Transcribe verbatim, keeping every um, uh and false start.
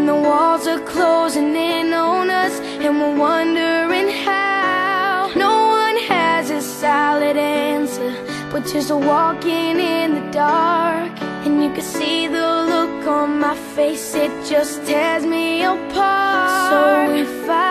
and the walls are closing in on us, and we're wondering how. No one has a solid answer, but just walking in the dark. And you can see the look on my face, it just tears me apart. So if I